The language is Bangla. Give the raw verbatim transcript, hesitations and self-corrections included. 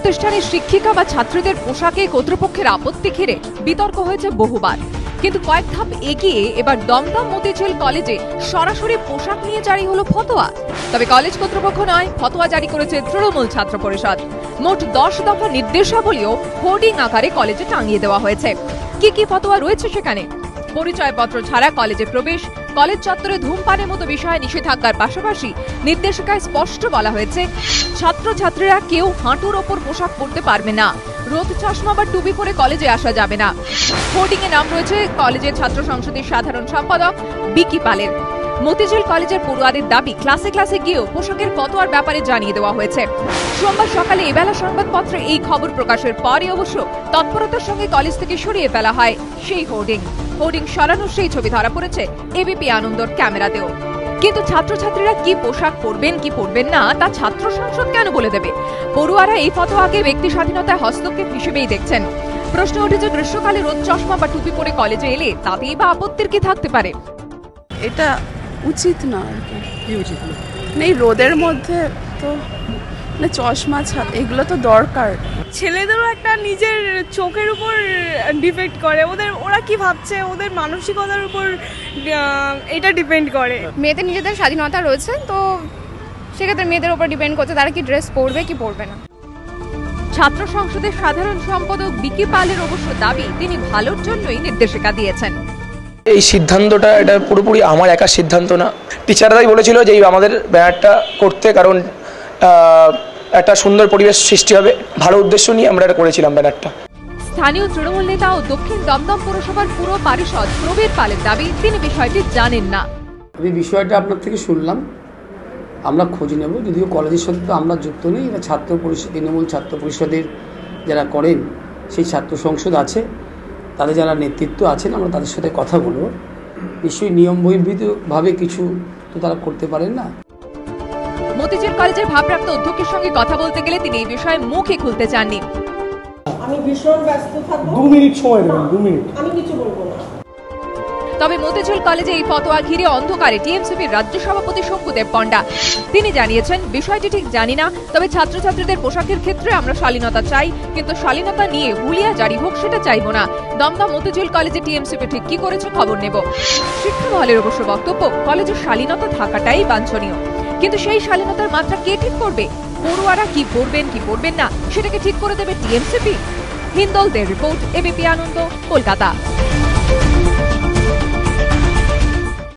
প্রতিষ্ঠানের শিক্ষিকা বা ছাত্রীদের পোশাকে কর্তৃপক্ষের আপত্তি ঘিরে বিতর্ক হয়েছে বহুবার, কিন্তু কয়েক ধাপ এগিয়ে এবার দমদম মতিঝিল কলেজে সরাসরি পোশাক নিয়ে জারি হলো ফতোয়া। তবে কলেজ কর্তৃপক্ষ নয়, ফতোয়া জারি করেছে তৃণমূল ছাত্র পরিষদ। মোট দশ দফা নির্দেশাবলীও হোর্ডিং আকারে কলেজে টাঙিয়ে দেওয়া হয়েছে। কি কি ফতোয়া রয়েছে সেখানে? পরিচয়পত্র ছাড়া কলেজে প্রবেশ, কলেজ চত্বরে ধূমপানের মতো বিষয়ে নিষেধাজ্ঞার পাশাপাশি নির্দেশিকায় স্পষ্ট বলা হয়েছে ছাত্রছাত্রীরা কেউ হাঁটুর ওপর পোশাক পরতে পারবে না, রোদ চশমা বা টুপি পরে কলেজে আসা যাবে না। হোর্ডিং এ নাম রয়েছে কলেজের ছাত্র সংসদের সাধারণ সম্পাদক বিকি পালের। মতিঝিল কলেজের পড়ুয়াদের দাবি ক্লাসে ক্লাসে গিয়েও পোশাকের ফতোয়ার ব্যাপারে জানিয়ে দেওয়া হয়েছে। সোমবার সকালে এবেলা সংবাদপত্রে এই খবর প্রকাশের পরই অবশ্য তৎপরতার সঙ্গে কলেজ থেকে সরিয়ে ফেলা হয় সেই হোর্ডিং। হোর্ডিং সরানোর সেই ছবি ধরা পড়েছে এবিপি আনন্দর ক্যামেরাতেও। কিন্তু ছাত্রছাত্রীরা কি পোশাক পরবেন কি পরবেন না তা ছাত্র সংসদ কেন বলে দেবে? পড়ুয়ারা এই ফতোয়াকে ব্যক্তি স্বাধীনতায় হস্তক্ষেপ হিসেবেই দেখছেন। প্রশ্ন উঠেছে, গ্রীষ্মকালে রোদ চশমা বা টুপি পরে কলেজে এলে তাতেই বা আপত্তির কি থাকতে পারে? এটা উচিত না আর কি উচিত না, এই রোদের মধ্যে তো মানে চশমা ছাতা এগুলো তো দরকার। ছেলেদেরও একটা নিজের চোখের উপর ডিপেন্ড করে, ওদের ওরা কি ভাবছে ওদের মানসিকতার উপর এটা ডিপেন্ড করে। মেয়েদের নিজেদের স্বাধীনতা রয়েছে, তো সেক্ষেত্রে মেয়েদের উপর ডিপেন্ড করছে তারা কি ড্রেস পরবে কি পরবে না। ছাত্র সংসদের সাধারণ সম্পাদক বিকি পালের অবশ্য দাবি তিনি ভালোর জন্যই নির্দেশিকা দিয়েছেন। এই সিদ্ধান্তটা এটা পুরোপুরি আমার একা সিদ্ধান্ত না, টিচাররাই বলেছিল যে আমাদের ব্যানারটা করতে, কারণ একটা সুন্দর পরিবেশ সৃষ্টি হবে, ভালো উদ্দেশ্য নিয়ে আমরা এটা করেছিলাম ব্যানারটা। স্থানীয় তৃণমূল নেতা ও দক্ষিণ দমদম পৌরসভার পুর পারিষদ প্রবীর পালের দাবি তিনি বিষয়টি জানেন না। আমি বিষয়টা আপনার থেকে শুনলাম, আমরা খোঁজ নেব, যদিও কলেজের সাথে তো আমরা যুক্ত নেই, এটা ছাত্র পরিষদ তৃণমূল ছাত্র পরিষদের যারা করেন সেই ছাত্র সংসদ আছে, তাদের যারা নেতৃত্ব আছেন আমরা তাদের সাথে কথা বলব। নিশ্চয়ই নিয়ম বহির্ভূতভাবে কিছু তো তারা করতে পারেন না। মতিঝিল কলেজের ভারপ্রাপ্ত অধ্যক্ষের সঙ্গে কথা বলতে গেলে তিনি এই বিষয়ে মুখই খুলতে চাননি। আমি ভীষণ ব্যস্ত থাকবো, দু মিনিট সময় দেবেন, দু মিনিট আমি কিছু বলবো না। তবে মতিঝিল কলেজে এই ফতোয়া ঘিরে অন্ধকারে টিএমসিপির রাজ্য সভাপতি শঙ্কুদেব পণ্ডা। তিনি জানিয়েছেন, বিষয়টি ঠিক জানি না, তবে ছাত্রছাত্রীদের পোশাকের ক্ষেত্রে আমরা শালীনতা চাই, কিন্তু শালীনতা নিয়ে হুলিয়া জারি হোক সেটা চাইবো না। দমদম মতিঝিল কলেজে টিএমসিপি ঠিক কি করেছে খবর নেব। শিক্ষা মহলের অবশ্য বক্তব্য কলেজের শালীনতা থাকাটাই বাঞ্ছনীয়, কিন্তু সেই শালীনতার মাত্রা কে ঠিক করবে? পড়ুয়ারা কি পড়বেন কি পড়বেন না সেটাকে ঠিক করে দেবে টিএমসিপি? হিন্দলদের রিপোর্ট, এবিপি আনন্দ, কলকাতা।